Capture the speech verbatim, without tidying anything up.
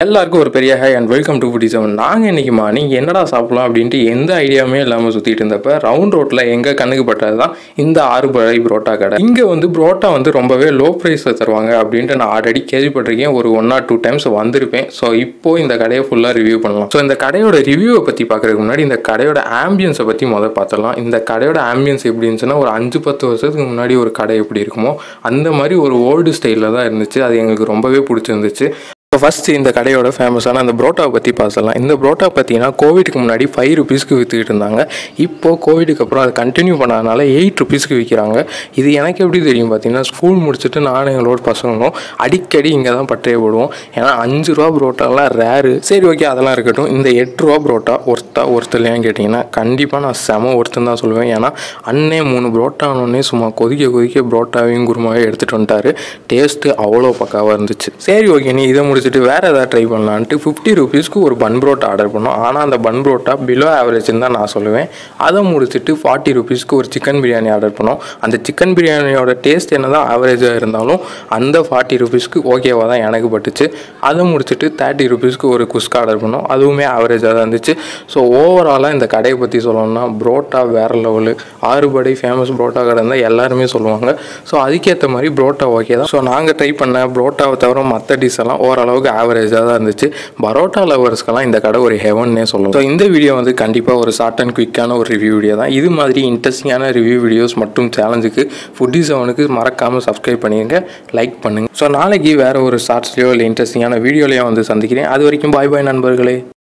எல்லாருக்கும் ஒரு பெரிய hi and welcome to foodies. நாங்கள் இன்றைக்கி மார்னிங் என்னடா சாப்பிடலாம் அப்படின்ட்டு எந்த ஐடியாவுமே இல்லாமல் சுற்றிட்டு இருந்தப்போ ரவுண்ட் ரோட்டில் எங்கள் கண்ணுக்கு பட்டது தான் இந்த ஆறுபடை புரோட்டா கடை. இங்கே வந்து புரோட்டா வந்து ரொம்பவே லோ ப்ரைஸில் தருவாங்க அப்படின்ட்டு நான் ஆல்ரெடி கேள்விப்பட்டிருக்கேன். ஒரு ஒன் ஆர் டூ டைம்ஸ் வந்திருப்பேன். ஸோ இப்போது இந்த கடையை ஃபுல்லாக ரிவ்யூ பண்ணலாம். ஸோ இந்த கடையோட ரிவ்யூவை பற்றி பார்க்குறதுக்கு முன்னாடி இந்த கடையோட ஆம்பியன்ஸை பற்றி முதல் பார்த்துடலாம். இந்த கடையோட ஆம்பியன்ஸ் எப்படி இருந்துச்சுன்னா, ஒரு அஞ்சு பத்து வருஷத்துக்கு முன்னாடி ஒரு கடை எப்படி இருக்குமோ அந்த மாதிரி ஒரு ஓல்டு ஸ்டைலில் தான் இருந்துச்சு. அது எங்களுக்கு ரொம்பவே பிடிச்சிருந்துச்சு. இப்போ ஃபஸ்ட்டு இந்த கடையோட ஃபேமஸான அந்த புரோட்டாவை பற்றி பார்த்துடலாம். இந்த புரோட்டா பார்த்தீங்கன்னா கோவிடுக்கு முன்னாடி ஃபைவ் ருபீஸ்க்கு விற்றுக்கிட்டு இருந்தாங்க. இப்போது கோவிடுக்கு அப்புறம் அதை கண்டினியூ பண்ணாதனால எயிட் ருபீஸ்க்கு விற்கிறாங்க. இது எனக்கு எப்படி தெரியும் பார்த்தீங்கன்னா, ஸ்கூல் முடிச்சுட்டு நானும் எங்களோட பசங்களும் அடிக்கடி இங்கே தான் பட்டையை போடுவோம். ஏன்னா அஞ்சு ரூபா புரோட்டாலாம் ரேரு. சரி, ஓகே, அதெல்லாம் இருக்கட்டும். இந்த எட்டு ரூபா புரோட்டா ஒருத்தா ஒருத்தலையான்னு கேட்டிங்கன்னா கண்டிப்பாக நான் செம ஒருத்தன் தான் சொல்லுவேன். ஏன்னா அண்ணே மூணு புரோட்டானோடனே சும்மா கொதிக்க கொதிக்க புரோட்டாவையும் குருமாவையும் எடுத்துகிட்டு வந்துட்டார். டேஸ்ட்டு அவ்வளோ பக்காவாக இருந்துச்சு. சரி, ஓகே, நீ இதை முடிச்சுட்டு வேறு ஏதாவது ட்ரை பண்ணலான்ட்டு ஃபிஃப்டி ருபீஸ்க்கு ஒரு பன் புரோட்டா ஆர்டர் பண்ணோம். ஆனால் அந்த பன் புரோட்டா பிலோ ஆவரேஜ்னு தான் நான் சொல்லுவேன். அதை முடிச்சுட்டு ஃபார்ட்டி ருபீஸ்க்கு ஒரு சிக்கன் பிரியாணி ஆர்டர் பண்ணோம். அந்த சிக்கன் பிரியாணியோட டேஸ்ட் என்ன தான் ஆவரேஜாக இருந்தாலும் அந்த ஃபார்ட்டி ருபீஸ்க்கு ஓகேவாக தான் எனக்கு பட்டுச்சு. அதை முடிச்சுட்டு தேர்ட்டி ருபீஸ்க்கு ஒரு குஸ்கா ஆர்டர் பண்ணோம். அதுவுமே ஆவரேஜாக தான் இருந்துச்சு. ஸோ ஓவராலாக இந்த கடையை பற்றி சொல்லணும்னா புரோட்டா வேறு லெவலு. ஆறுபடை ஃபேமஸ் புரோட்டா கடை தான் எல்லாருமே சொல்லுவாங்க. ஸோ அதுக்கேற்ற மாதிரி புரோட்டா ஓகே தான். ஸோ நாங்கள் ட்ரை பண்ண புரோட்டாவை தவிர மற்ற டிஷ் எல்லாம் ஓரளவுக்கு ஆவரேஜாக தான் இருந்துச்சு. பரோட்டா லவர்ஸ்க்கெல்லாம் இந்த கடை ஒரு ஹெவன்னே சொல்லுவோம். ஸோ இந்த வீடியோ வந்து கண்டிப்பாக ஒரு ஷார்ட் அண்ட் குயிக்கான ஒரு ரிவ்யூ வீடியோ தான். இது மாதிரி இன்ட்ரெஸ்டிங்கான ரிவ்யூ வீடியோஸ் மற்றும் சேலஞ்சுக்கு ஃபுட்டீஸ் அவனுக்கு மறக்காமல் சப்ஸ்கிரைப் பண்ணிடுங்க, லைக் பண்ணுங்கள். ஸோ நாளைக்கு வேறு ஒரு ஷார்ட்ஸ்லையோ இல்லை இன்ட்ரெஸ்டிங்கான வீடியோலையோ வந்து சந்திக்கிறேன். அது வரைக்கும் பாய் பாய் நண்பர்களே.